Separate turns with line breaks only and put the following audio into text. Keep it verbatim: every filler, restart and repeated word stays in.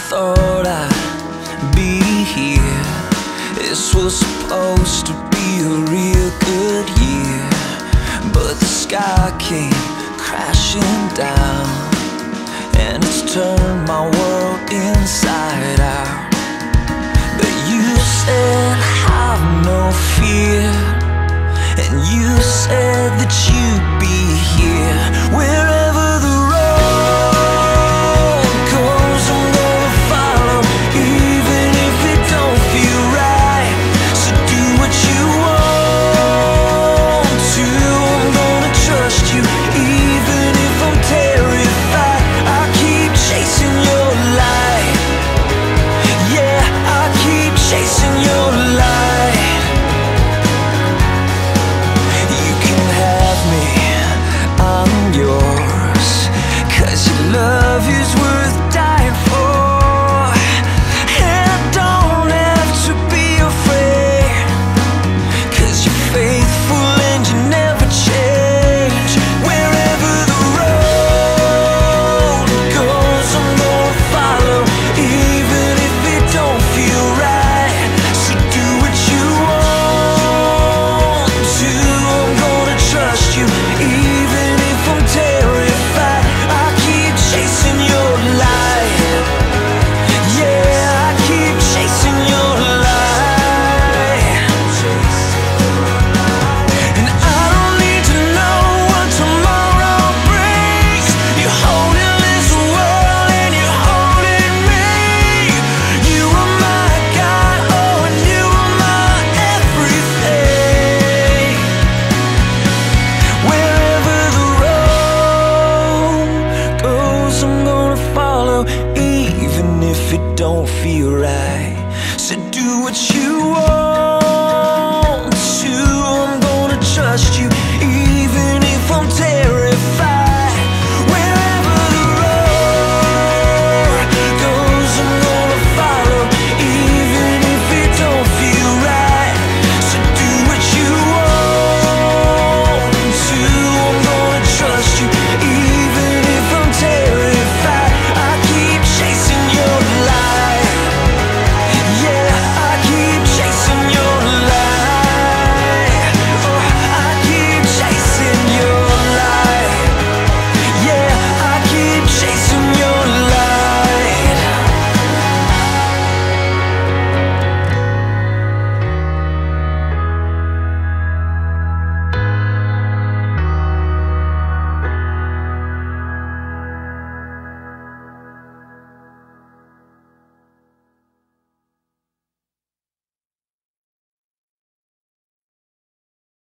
thought I'd be here. This was supposed to be a real good year, but the sky came crashing down, and it's turned my world inside out. But you said have no fear, and you said that you'd be here wherever the road goes. I'm gonna follow, even if it don't feel right. So do what you want to. I'm gonna trust you, even if I'm terrified. I keep chasing your light. Yeah, I keep chasing your light. You can have me, I'm yours, 'cause your love is worth dying for. And I don't have to be afraid, 'cause you're faithful and you never change. Wherever the road goes, I'm gonna follow, even if it don't feel right. So do what you want to. I'm gonna trust you, even if I'm terrified. I keep chasing your light. Yeah, I keep chasing your light. And I don't need to know what tomorrow brings. You're holding this world and you're holding me. You are my God, oh, and you are my everything. Wherever the road goes, I'm gonna follow, even if it don't feel right.